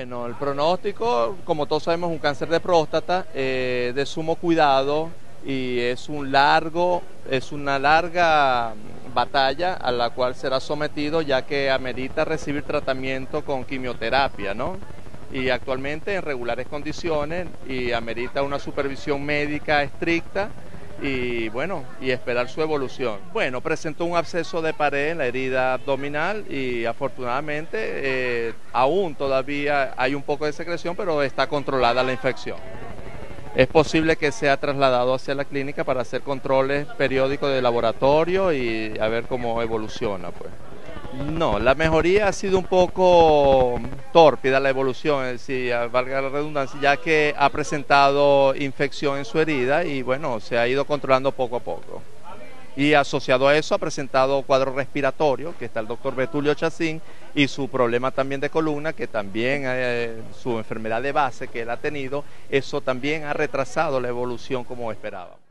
Bueno, el pronóstico, como todos sabemos, es un cáncer de próstata de sumo cuidado y es una larga batalla a la cual será sometido, ya que amerita recibir tratamiento con quimioterapia, ¿no? Y actualmente en regulares condiciones y amerita una supervisión médica estricta y bueno, y esperar su evolución. Bueno, presentó un absceso de pared en la herida abdominal y afortunadamente aún todavía hay un poco de secreción, pero está controlada la infección. Es posible que sea trasladado hacia la clínica para hacer controles periódicos de laboratorio y a ver cómo evoluciona, pues. No, la mejoría ha sido un poco tórpida la evolución, es decir, valga la redundancia, ya que ha presentado infección en su herida y bueno, se ha ido controlando poco a poco. Y asociado a eso ha presentado cuadro respiratorio, que está el doctor Betulio Chacín, y su problema también de columna, que también su enfermedad de base que él ha tenido, eso también ha retrasado la evolución como esperaba.